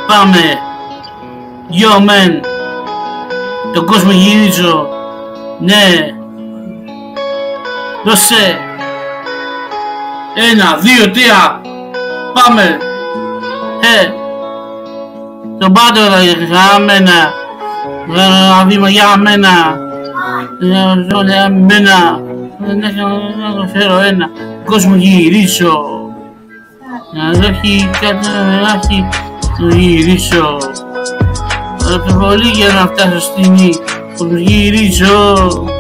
Πάμε. Yo men. Τον κόσμο γυρίζω. Ναι. Δώσε. 1, 2, 3. Πάμε. Τον Πάντορα για μένα. Ένα βήμα για μένα. Για μένα. Δεν έχω να φέρω ένα. Κόσμο γυρίσω. Να έχει κάτι να έχει. Το γυρίσω. Θα πολύ για να φτάσω στιγμή. Το γυρίζω.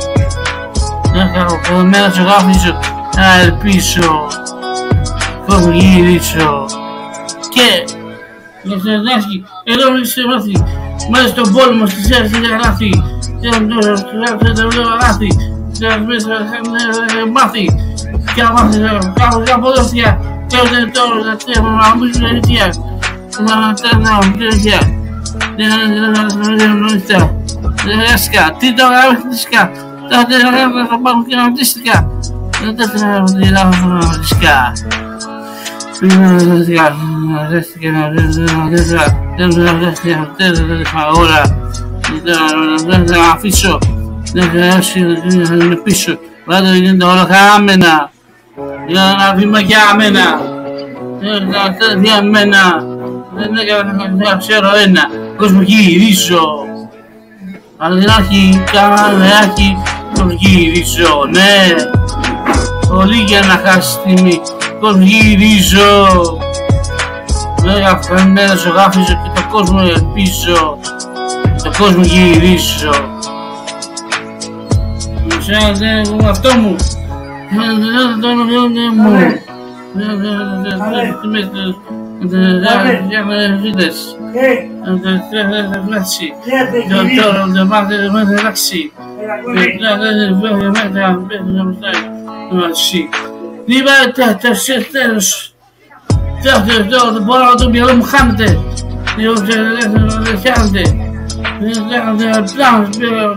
Έχω μένα σε γάφησο. Να ελπίσω. Το γυρίσω. Και Λευτερνάσκη, εδώ είσαι μάθη. Μέσα στον πόλεμο στις έρθει γράφει. Δεν βλέπω γράφει. Δεν μάθει. Και αν μάθει κάπου ποδόστια. Και όταν τώρα θα τρέχω να μου πεις λογιτία. Θα τρέχω να μου πεις λογιτία. Δεν έσκα. Τι το γράφει. Θα τρέχω να πάω και να ρωτήστηκα. Δεν τρέχω να ρωτήστηκα. Δεν θα αφήσω. Δεν θα είναι πίσω. Πάντα είναι όλα χαμένα. Για ένα βήμα για μένα. Για μένα. Δεν ξέρω ένα. Κόσμο γυρίζω. Αλληλάκι, καναλάκι. Κόσμο γυρίζω, ναι. Πολύ για να χάσει τιμή. Τον γυρίζω. Λέγα μέρα σου γάφιζω και το κόσμο ελπίζω. Το κόσμο γυρίζω. Με αυτό μου. Δεν το μου. Για με βίδες. Δεν φλάξει. Τώρα δεν μάθει με φλάξει. Δεν τέλος. Δεν μπορώ να το μυαλό μου χάνεται. Δεν χάνεται. Δεν πλάνος.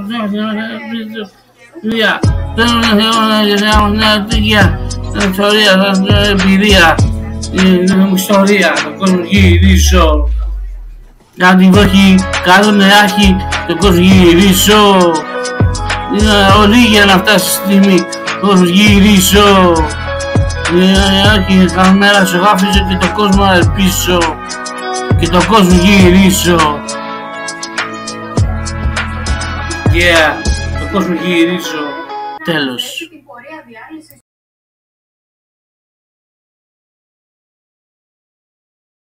Δεν ιστορία, εμπειρία. Είναι ιστορία. Τον κόσμο γυρίζω. Να την βροχή, καλό νεράκι. Τον κόσμο γυρίζω. Είναι όλοι για να φτάσει στη στιγμή. Τον κόσμο γυρίζω. Κάθε μέρα σου γάφιζω και το κόσμο ελπίσω. Και το κόσμο γυρίζω. Το κόσμο γυρίζω. Τέλος.